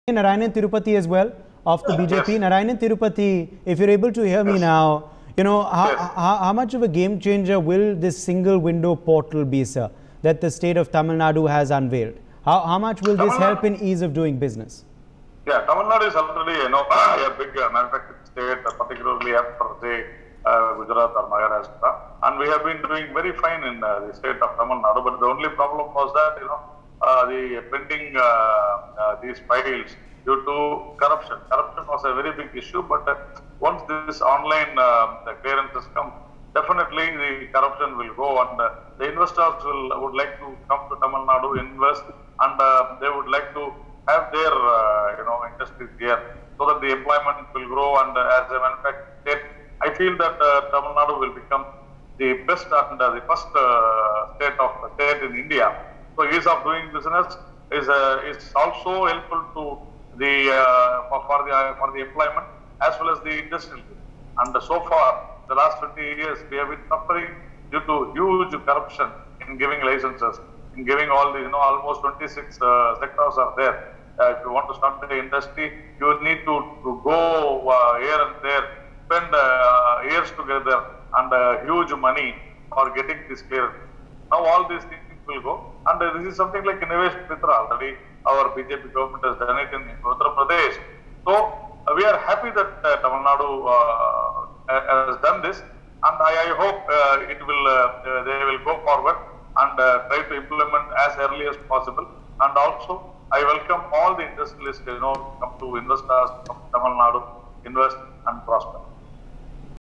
Narayanan Tirupati as well of the BJP. Yes. Narayanan Tirupati, if you're able to hear me now, how much of a game changer will this single window portal be, sir, that the state of Tamil Nadu has unveiled? How much will this help in ease of doing business? Yeah, Tamil Nadu is already, a big manufacturing state, particularly after, say, Gujarat or Maharashtra. And we have been doing very fine in the state of Tamil Nadu. But the only problem was that, the printing these files due to corruption. Corruption was a very big issue. But once this online clearances come, definitely the corruption will go, and the investors would like to come to Tamil Nadu, invest, and they would like to have their industries here, so that the employment will grow. And as a manufacturing state, I feel that Tamil Nadu will become the best and the first state in India. So ease of doing business is also helpful to the for the employment as well as the industry. And so far, the last 20 years, we have been suffering due to huge corruption in giving licenses, in giving all the, almost 26 sectors are there. If you want to start the industry, you need to go here and there, spend years together and huge money for getting this clearance. Now all these things will go, and this is something like Innovation Mitra. Already our BJP government has done it in Uttar Pradesh. So we are happy that Tamil Nadu has done this, and I hope they will go forward and try to implement as early as possible. And also, I welcome all the industrialists, come to investors from Tamil Nadu, invest and prosper.